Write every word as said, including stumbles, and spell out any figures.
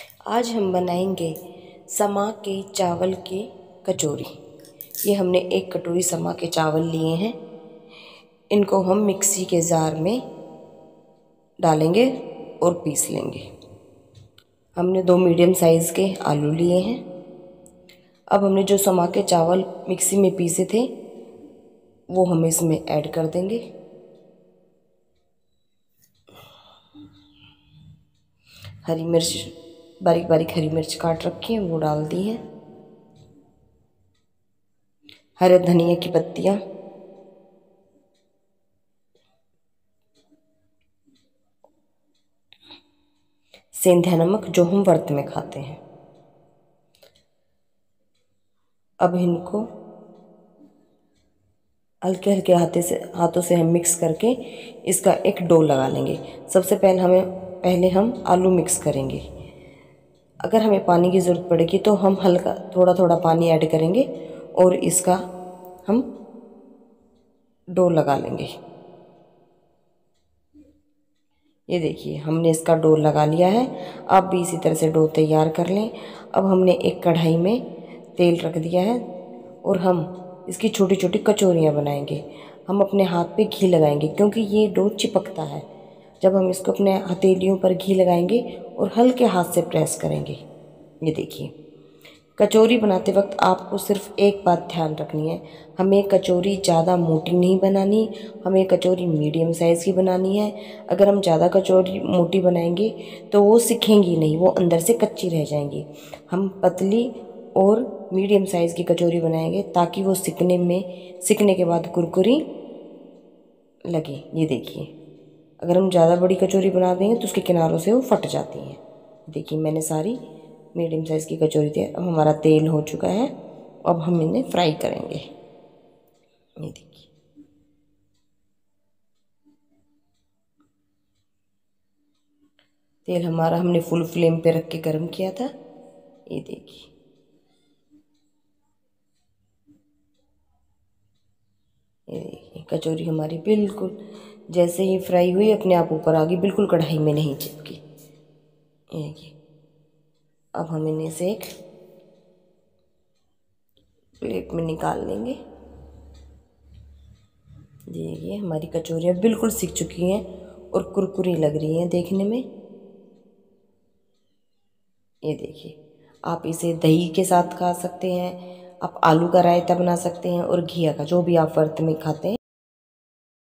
आज हम बनाएंगे समा के चावल की कचौरी। ये हमने एक कटोरी समा के चावल लिए हैं। इनको हम मिक्सी के जार में डालेंगे और पीस लेंगे। हमने दो मीडियम साइज़ के आलू लिए हैं। अब हमने जो समा के चावल मिक्सी में पीसे थे वो हम इसमें ऐड कर देंगे। हरी मिर्च, बारीक बारीक हरी मिर्च काट रखी है वो डाल दी है। हरे धनिया की पत्तियाँ, सेंधा नमक जो हम व्रत में खाते हैं। अब इनको हल्के हल्के हाथे से हाथों से हम मिक्स करके इसका एक डो लगा लेंगे। सबसे पहले हमें पहले हम आलू मिक्स करेंगे। अगर हमें पानी की ज़रूरत पड़ेगी तो हम हल्का थोड़ा थोड़ा पानी ऐड करेंगे और इसका हम डो लगा लेंगे। ये देखिए हमने इसका डो लगा लिया है। आप भी इसी तरह से डो तैयार कर लें। अब हमने एक कढ़ाई में तेल रख दिया है और हम इसकी छोटी छोटी कचौरियाँ बनाएंगे। हम अपने हाथ पे घी लगाएंगे क्योंकि ये डो चिपकता है। जब हम इसको अपने हथेलियों पर घी लगाएंगे और हल्के हाथ से प्रेस करेंगे। ये देखिए कचौरी बनाते वक्त आपको सिर्फ एक बात ध्यान रखनी है, हमें कचौरी ज़्यादा मोटी नहीं बनानी, हमें कचौरी मीडियम साइज़ की बनानी है। अगर हम ज़्यादा कचौरी मोटी बनाएंगे तो वो सिकेंगी नहीं, वो अंदर से कच्ची रह जाएंगी। हम पतली और मीडियम साइज़ की कचौरी बनाएंगे ताकि वो सिकने में सिकने के बाद कुरकुरी लगे। ये देखिए अगर हम ज़्यादा बड़ी कचौरी बना देंगे तो उसके किनारों से वो फट जाती हैं। देखिए मैंने सारी मीडियम साइज़ की कचौरी थी। अब हमारा तेल हो चुका है, अब हम इन्हें फ्राई करेंगे। ये देखिए तेल हमारा हमने फुल फ्लेम पे रख के गर्म किया था। ये देखिए ये देखिए कचौरी हमारी बिल्कुल जैसे ही फ्राई हुई अपने आप ऊपर आ गई, बिल्कुल कढ़ाई में नहीं चिपकी। ये देखिए अब हम इन्हें से एक प्लेट में निकाल लेंगे। देखिए हमारी कचौरियाँ बिल्कुल सिक चुकी हैं और कुरकुरी लग रही हैं देखने में। ये देखिए आप इसे दही के साथ खा सकते हैं, आप आलू का रायता बना सकते हैं और घिया का, जो भी आप व्रत में खाते हैं।